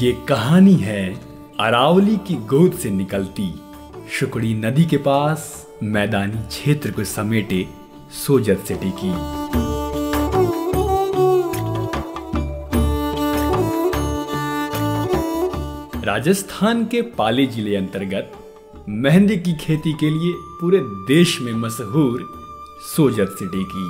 ये कहानी है अरावली की गोद से निकलती शुकड़ी नदी के पास मैदानी क्षेत्र को समेटे सोजत सिटी की। राजस्थान के पाली जिले अंतर्गत मेहंदी की खेती के लिए पूरे देश में मशहूर सोजत सिटी की।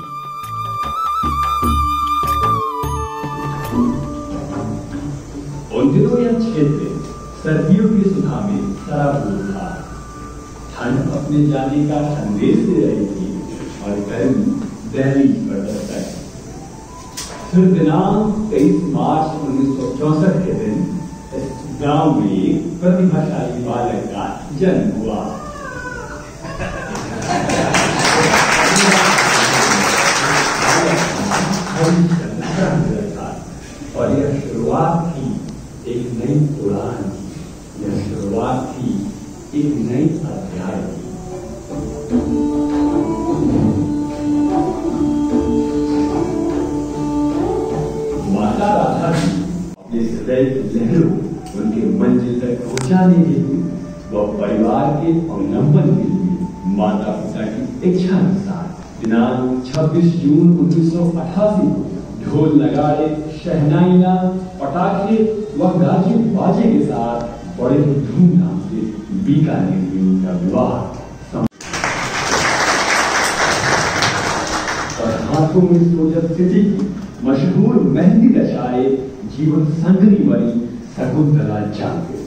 उन दिनों यह क्षेत्र सर्दियों की सुबह में सराबोर था। ठंड अपने जाने का संदेश दे रही थी और गर्मी दहलीज पर दस्तक। फिर दिनांक 23 मार्च 1964 के दिन इस गांव में एक प्रतिभाशाली बालक का जन्म हुआ। और यह शुरुआत थी एक नई उड़ान की, यह शुरुआत थी एक नई अध्याय की। माता राधा जी अपने हृदय की लहरों उनके मंजिल तक पहुंचाने के लिए वह परिवार के अवलंबन के लिए माता पिता की इच्छा अनुसार दिनांक 26 जून 1988 को ढोल नगाड़े, शहनाइयां, पटाखे व गाजे बाजे के साथ बड़े ही धूमधाम से बीकानेर में उनका विवाह और हाथों में सोजत सिटी की मशहूर मेहंदी रचाए जीवन संगनी बनी शकुंतला जाके।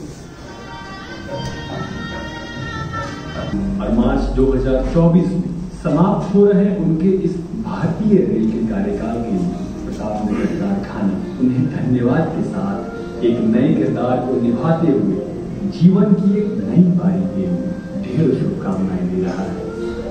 और मार्च 2024 में समाप्त हो रहे उनके इस भारतीय रेल के कार्यकाल के लिए प्रतापनगर कारखाना उन्हें धन्यवाद के साथ एक नए किरदार को निभाते हुए जीवन की एक नई पारी के लिए ढेर शुभकामनाएं दे रहा है।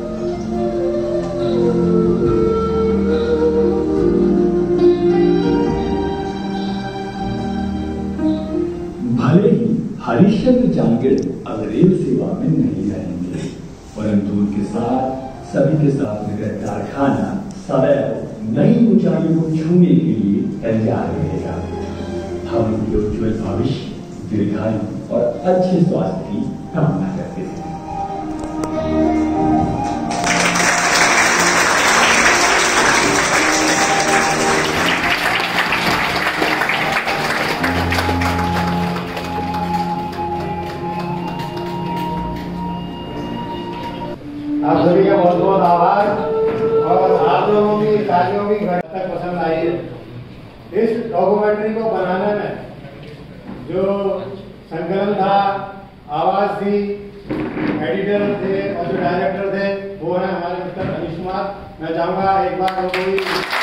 भले ही हरिश्चंद्र जांगिड़ अब रेल सेवा में नहीं रहेंगे, परंतु उनके साथ सभी के साथ नगर कारखाना सदैव नई ऊंचाइयों को छूने के लिए तैयार रहेगा। हम उनके उज्जवल भविष्य, दीर्घायु और अच्छे स्वास्थ्य की कामना करते हैं। आप सभी का बहुत बहुत आभार और आप लोगों की तालियों की घर तक पसंद आई है। इस डॉक्यूमेंट्री को बनाने में जो संकलन था, आवाज थी, एडिटर थे और जो डायरेक्टर थे वो है हमारे मिस्टर अनिश कुमार। मैं चाहूंगा एक बार